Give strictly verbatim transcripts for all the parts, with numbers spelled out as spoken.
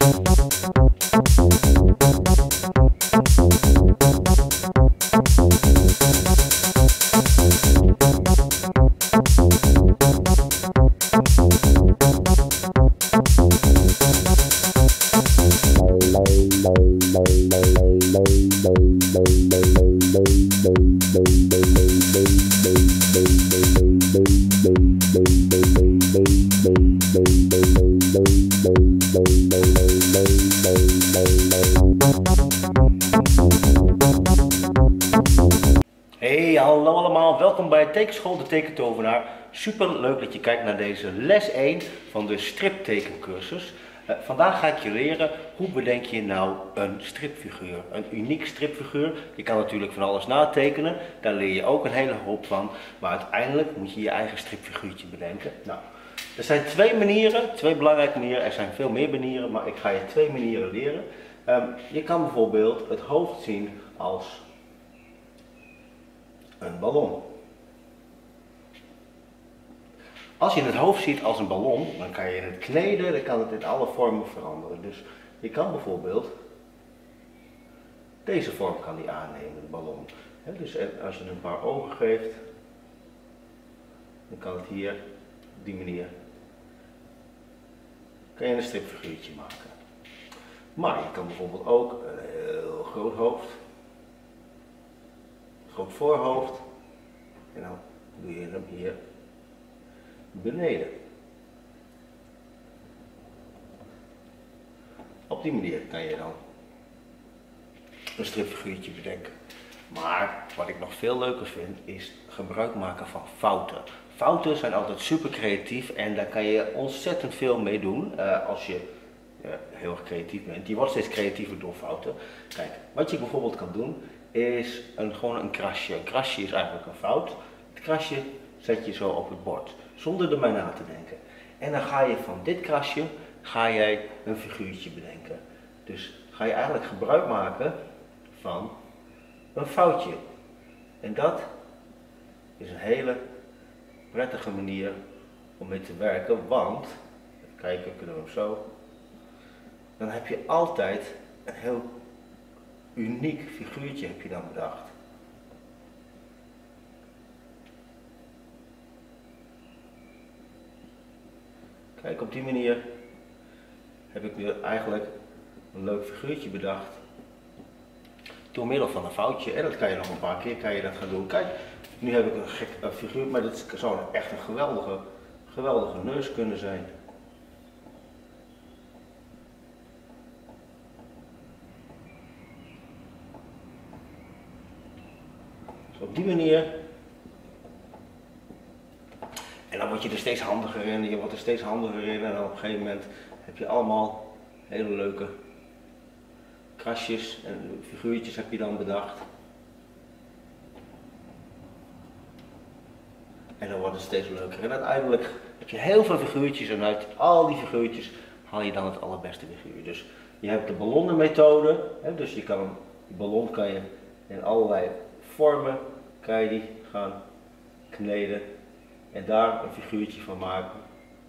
Hey, hallo allemaal, welkom bij Tekenschool de Tekentovenaar. Super leuk dat je kijkt naar deze les één van de striptekencursus. Uh, vandaag ga ik je leren hoe bedenk je nou een stripfiguur, een uniek stripfiguur. Je kan natuurlijk van alles natekenen, daar leer je ook een hele hoop van. Maar uiteindelijk moet je je eigen stripfiguurtje bedenken. Nou, er zijn twee manieren, twee belangrijke manieren. Er zijn veel meer manieren, maar ik ga je twee manieren leren. Um, je kan bijvoorbeeld het hoofd zien als een ballon. Als je het hoofd ziet als een ballon, dan kan je het kneden, dan kan het in alle vormen veranderen. Dus je kan bijvoorbeeld deze vorm kan die aannemen, de ballon. He, dus als je een paar ogen geeft, dan kan het hier op die manier kan je een stripfiguurtje maken. Maar je kan bijvoorbeeld ook een heel groot hoofd, groot voorhoofd, en dan doe je hem hier beneden. Op die manier kan je dan een stripfiguurtje bedenken. Maar wat ik nog veel leuker vind is gebruik maken van fouten. Fouten zijn altijd super creatief en daar kan je ontzettend veel mee doen uh, als je uh, heel erg creatief bent. Je wordt steeds creatiever door fouten. Kijk, wat je bijvoorbeeld kan doen is een, gewoon een krasje. Een krasje is eigenlijk een fout. Het krasje zet je zo op het bord, zonder er maar na te denken. En dan ga je van dit krasje, ga jij een figuurtje bedenken. Dus ga je eigenlijk gebruik maken van een foutje. En dat is een hele prettige manier om mee te werken, want, even kijken, kunnen we hem zo, dan heb je altijd een heel uniek figuurtje heb je dan bedacht. Kijk, op die manier heb ik nu eigenlijk een leuk figuurtje bedacht. Door middel van een foutje. En dat kan je nog een paar keer kan je dat gaan doen. Kijk, nu heb ik een gek een figuur, maar dat zou echt een geweldige, geweldige neus kunnen zijn. Dus op die manier. En dan word je er steeds handiger in, je wordt er steeds handiger in en dan op een gegeven moment heb je allemaal hele leuke krasjes en figuurtjes heb je dan bedacht. En dan wordt het steeds leuker en uiteindelijk heb je heel veel figuurtjes en uit al die figuurtjes haal je dan het allerbeste figuur. Dus je hebt de ballonnenmethode, hè, dus je kan, die ballon kan je in allerlei vormen kan je die gaan kneden. En daar een figuurtje van maken.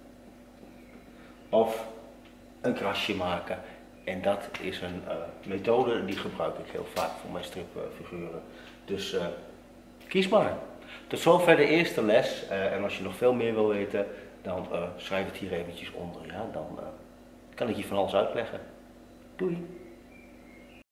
Of een krasje maken. En dat is een uh, methode die gebruik ik heel vaak voor mijn stripfiguren. Dus uh, kies maar. Tot zover de eerste les. Uh, en als je nog veel meer wil weten, dan uh, schrijf het hier eventjes onder. Ja? Dan uh, kan ik je van alles uitleggen. Doei!